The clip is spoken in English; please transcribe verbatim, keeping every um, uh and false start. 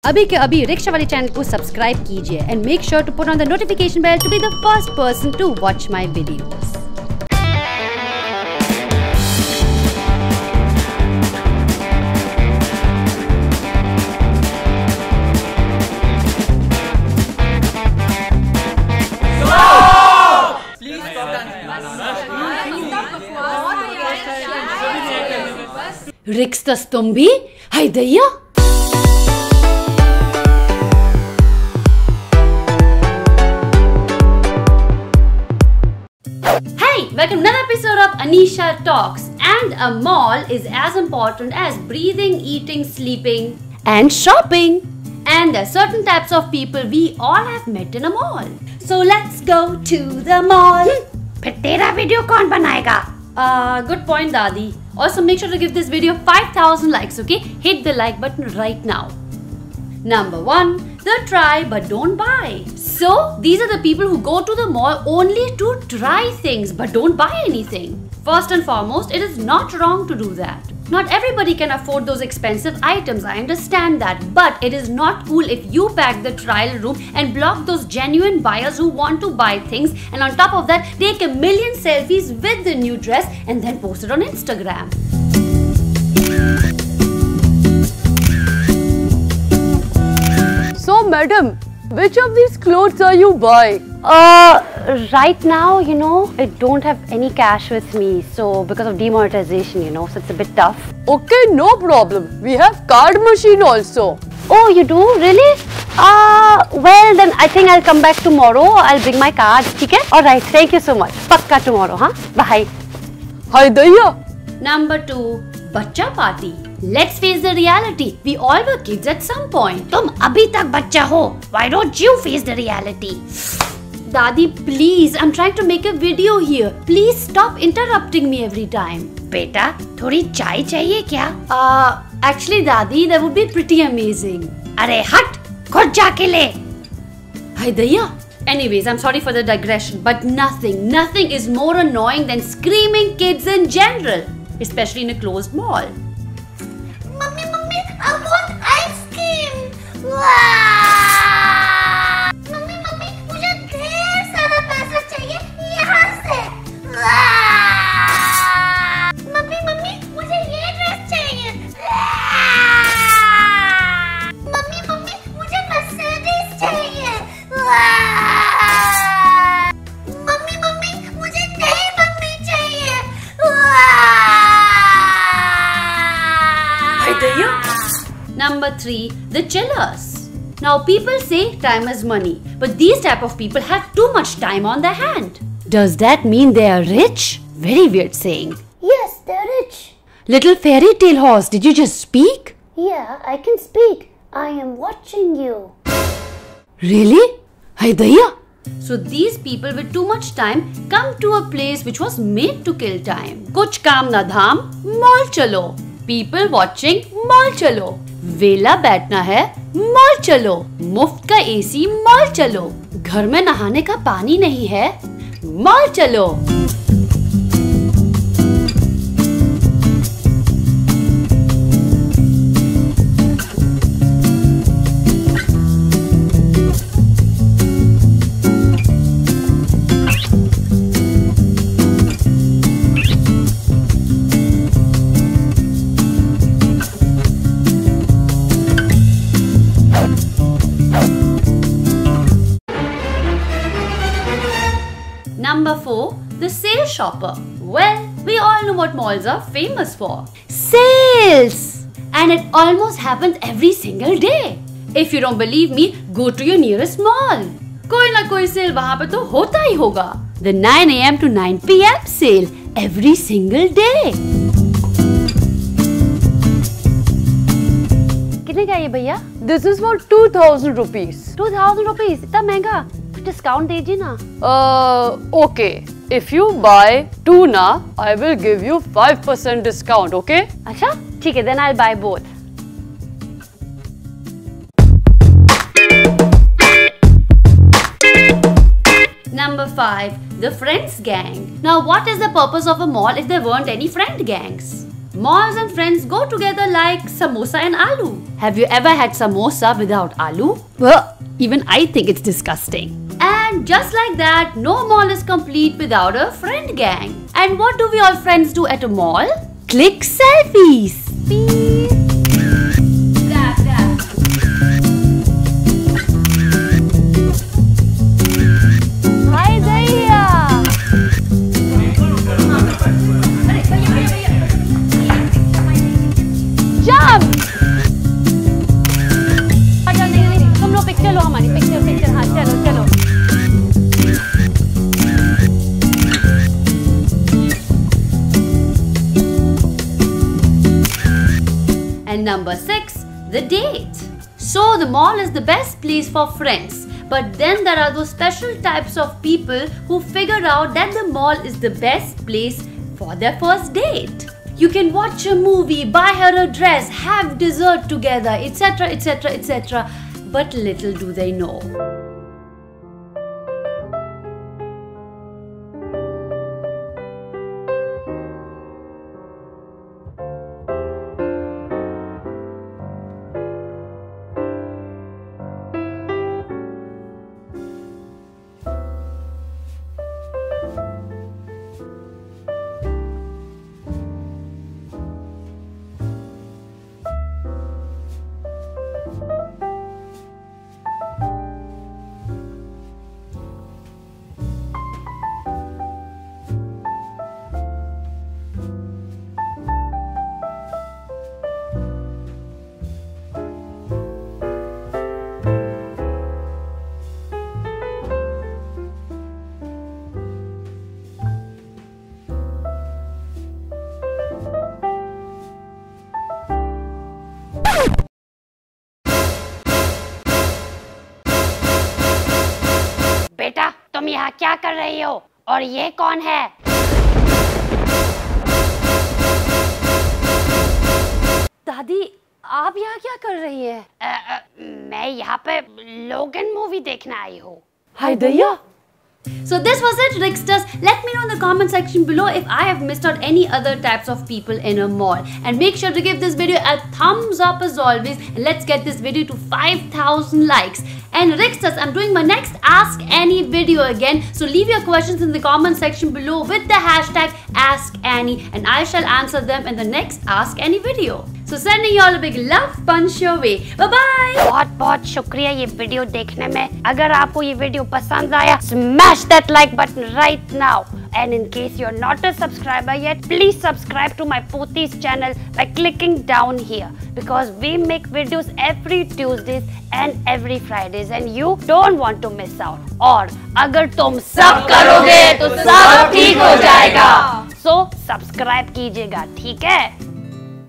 अभी के अभी रिक्शा वाले चैनल को सब्सक्राइब कीजिए and make sure to put on the notification bell to be the first person to watch my videos. रिक्स तुम भी हाय दैया। Hey, welcome to another episode of Anisha Talks. And a mall is as important as breathing, eating, sleeping and shopping. And there are certain types of people we all have met in a mall. So let's go to the mall. फिर तेरा video कौन बनाएगा? Uh, good point, Dadi. Also, make sure to give this video five thousand likes, okay? Hit the like button right now. Number one, the try but don't buy. So, these are the people who go to the mall only to try things but don't buy anything. First and foremost, it is not wrong to do that. Not everybody can afford those expensive items, I understand that. But it is not cool if you pack the trial room and block those genuine buyers who want to buy things, and on top of that, take a million selfies with the new dress and then post it on Instagram. So, madam, which of these clothes are you buying? Uh, right now, you know, I don't have any cash with me. So, because of demonetization, you know, so it's a bit tough. Okay, no problem. We have card machine also. Oh, you do? Really? Uh, well, then I think I'll come back tomorrow. I'll bring my cards, okay? Alright, thank you so much. Pakka tomorrow, huh? Bye. Hi, Daya. Number two, Bachcha Party. Let's face the reality. We all were kids at some point. तुम अभी तक बच्चा हो. Why don't you face the reality? Dadi, please, I'm trying to make a video here. Please stop interrupting me every time. बेटा, थोड़ी चाय चाहिए क्या? Uh, actually, Dadi, that would be pretty amazing. अरे हट, खुद जाके ले. Hi, Daya. Anyways, I'm sorry for the digression, but nothing, nothing is more annoying than screaming kids in general, especially in a closed mall. Mummy, mummy, I want ice cream. Wow! Mummy, mummy, मुझे ढेर सारा पैसा चाहिए यहाँ से. Wow! Mummy, mummy, मुझे ये dress चाहिए. Wow! Mummy, mummy, मुझे Mercedes चाहिए. Wow! Mummy, mummy, मुझे नई मम्मी चाहिए. Wow! Number three, the chillers. Now people say time is money, but these type of people have too much time on their hand. Does that mean they are rich? Very weird saying. Yes, they're rich. Little fairy tale horse, did you just speak? Yeah, I can speak. I am watching you. Really? Hi Daya. So these people with too much time come to a place which was made to kill time. Kuch kaam na dham, mall chalo. People watching, mall chalo. वेला बैठना है, mall चलो. मुफ्त का AC, mall चलो. घर में नहाने का पानी नहीं है, मॉल चलो. Number four, the sale shopper. Well, we all know what malls are famous for. Sales! And it almost happens every single day. If you don't believe me, go to your nearest mall. कोई ना कोई cell वहाँ पे तो होता ही होगा. The nine A M to nine P M sale every single day. कितने का ये भैया? This is for two thousand rupees. Two thousand rupees? इतना महंगा? डिस्काउंट दीजिए ना. Uh, okay. If you buy two na, I will give you five percent discount, okay? अच्छा, ठीक है. Then I'll buy both. Number five, the friends gang. Now, what is the purpose of a mall if there weren't any friend gangs? Malls and friends go together like samosa and aloo. Have you ever had samosa without aloo? Well, even I think it's disgusting. And just like that, no mall is complete without a friend gang. And what do we all friends do at a mall? Click selfies. Beep. Grab, grab. Hi Daya. Jump. तुम लोग picture लो हमारी picture picture हाँ चलो चलो. And number six, the date. So the mall is the best place for friends. But then there are those special types of people who figure out that the mall is the best place for their first date. You can watch a movie, buy her a dress, have dessert together, et cetera, et cetera, et cetera. But little do they know. बेटा तुम यहाँ क्या कर रही हो और ये कौन है? दादी आप यहाँ क्या कर रही हैं? अ, अ, मैं यहाँ पे लोगन मूवी देखने आई हूँ. हाय दैया. So this was it, Ricksters. Let me know in the comment section below if I have missed out any other types of people in a mall. And make sure to give this video a thumbs up as always. And let's get this video to five thousand likes. And Ricksters, I'm doing my next Ask Annie video again. So leave your questions in the comment section below with the hashtag Ask Annie. And I shall answer them in the next Ask Annie video. So sending you all a big love punch your way. Bye bye. बहुत बहुत शुक्रिया ये video देखने में. अगर आपको ये video पसंद आया, smash that like button right now. And in case you're not a subscriber yet, please subscribe to my Pothys channel by clicking down here. Because we make videos every Tuesdays and every Fridays and you don't want to miss out. और अगर तुम सब करोगे तो सब ठीक हो जाएगा. So subscribe कीजिएगा, ठीक है?